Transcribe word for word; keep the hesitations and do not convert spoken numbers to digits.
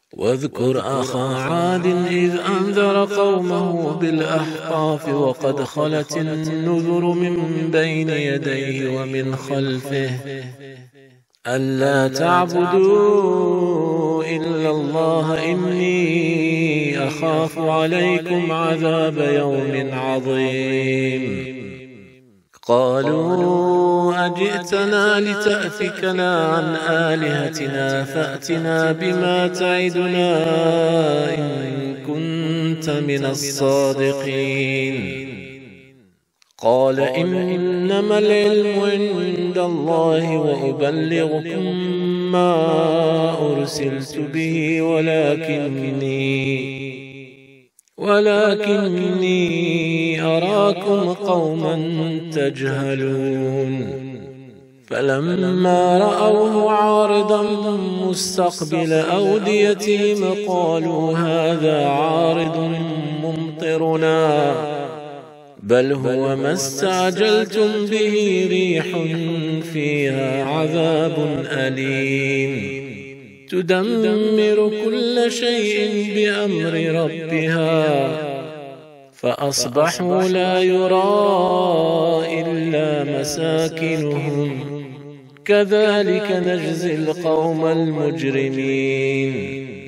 واذكر أخا عاد إذ أنذر قومه بالأحقاف وقد خلت النذر من بين يديه ومن خلفه ألا تعبدوا إلا الله إني أخاف عليكم عذاب يوم عظيم قالوا أجئتنا لتأفكنا عن آلهتنا فأتنا بما تعدنا إن كنت من الصادقين قال إنما العلم عند الله وأبلغكم ما أرسلت به ولكني ولكني أراكم قوما تجهلون فلما رأوه عارضا مستقبل أوديتهم قالوا هذا عارض ممطرنا بل هو ما استعجلتم به ريح فيها عذاب أليم تدمر كل شيء بأمر ربها فأصبحوا لا يرى إلا مساكنهم كذلك نجزي القوم المجرمين